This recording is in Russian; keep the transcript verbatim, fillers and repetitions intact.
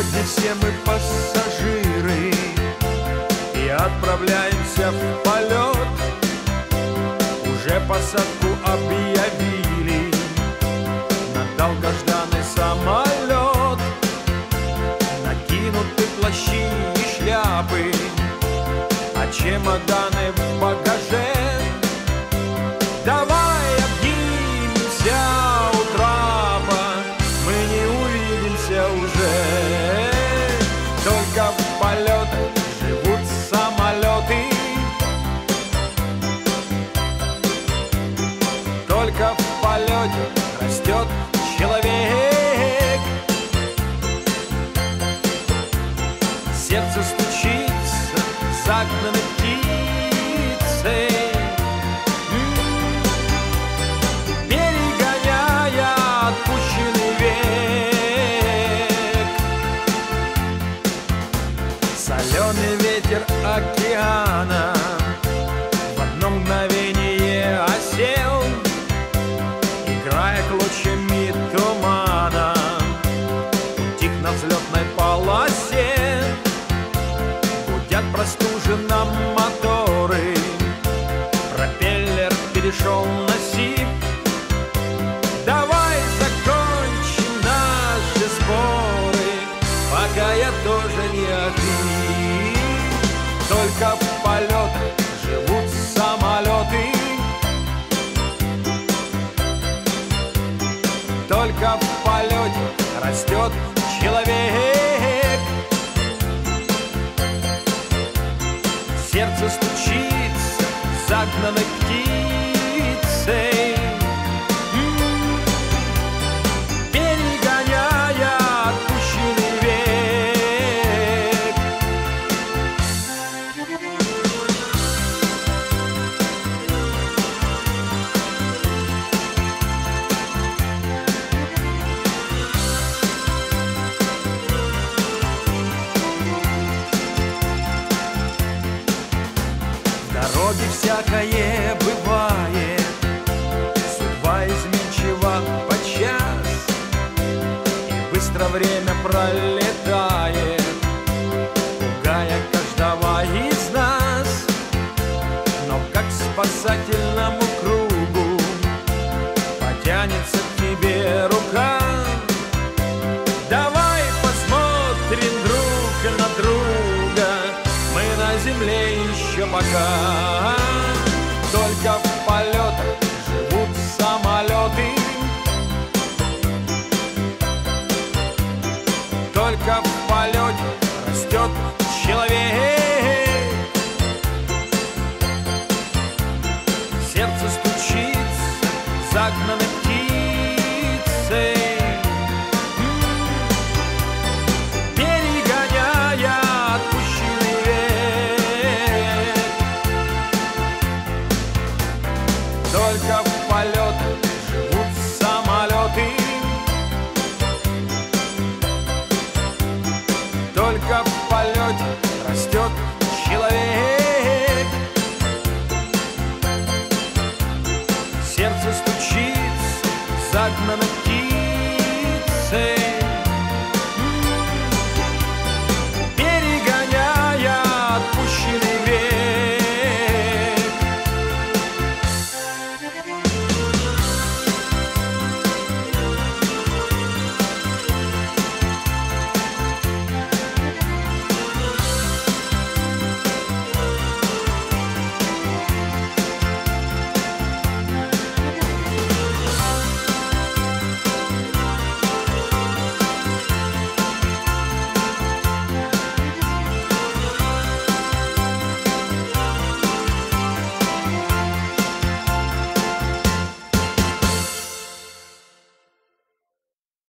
Сегодня все мы пассажиры и отправляемся в полет. Уже посадку объявили на долгожданный самолет. Накинуты плащи и шляпы, а чемоданы в багаже. Давай обнимемся у трапа, мы не увидимся уже. Только в полетах живут самолеты, только в полете растет человек. Сердце стучится загнанной птицей, перегоняя отпущенный век. Соленый ветер океана в одно мгновение осел, играя клочьями тумана, утих на взлетной полосе. Гудят простуженно моторы, пропеллер перешел на сип. Давай закончим наши споры, пока я тоже не охрип. Только в полетах живут самолеты, только в полете растет человек. Сердце стучится загнанной птицей, перегоняя отпущенный век. В дороге всякое бывает, судьба изменчива подчас, и быстро время пролетает, пугая каждого из нас. Но как к спасательному кругу потянется к тебе рука. Давай посмотрим друг на друга, мы на земле еще пока. Только в полетах живут самолеты,